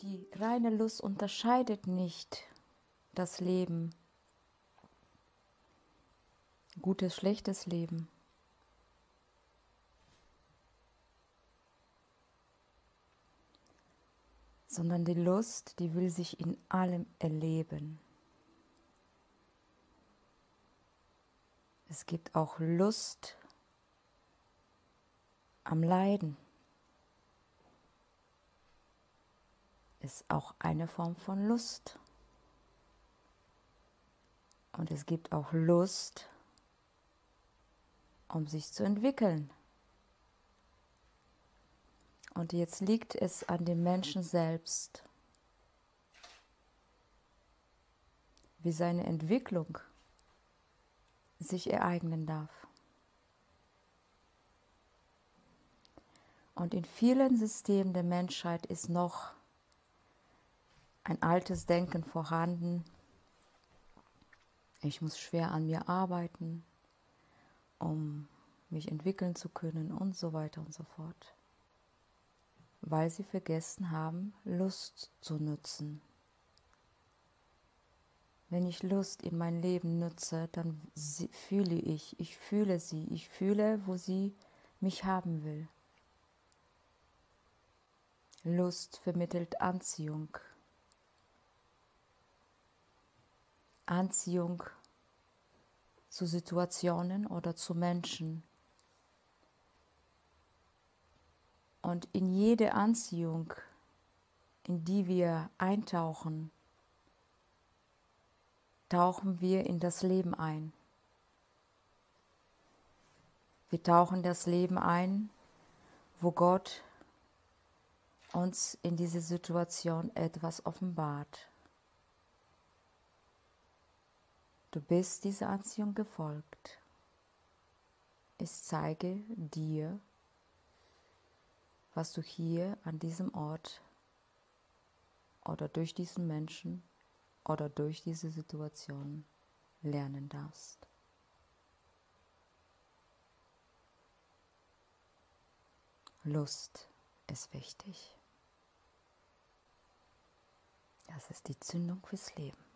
Die reine Lust unterscheidet nicht das Leben, gutes, schlechtes Leben. Sondern die Lust, die will sich in allem erleben. Es gibt auch Lust am Leiden. Ist auch eine Form von Lust. Und es gibt auch Lust, um sich zu entwickeln. Und jetzt liegt es an dem Menschen selbst, wie seine Entwicklung sich ereignen darf. Und in vielen Systemen der Menschheit ist noch ein altes Denken vorhanden. Ich muss schwer an mir arbeiten, um mich entwickeln zu können und so weiter und so fort. Weil sie vergessen haben, Lust zu nutzen. Wenn ich Lust in mein Leben nutze, dann fühle ich fühle sie, ich fühle, wo sie mich haben will. Lust vermittelt Anziehung. Anziehung zu Situationen oder zu Menschen. Und in jede Anziehung, in die wir eintauchen, tauchen wir in das Leben ein. Wir tauchen in das Leben ein, wo Gott uns in diese Situation etwas offenbart. Du bist dieser Anziehung gefolgt. Ich zeige dir, was du hier an diesem Ort oder durch diesen Menschen oder durch diese Situation lernen darfst. Lust ist wichtig. Das ist die Zündung fürs Leben.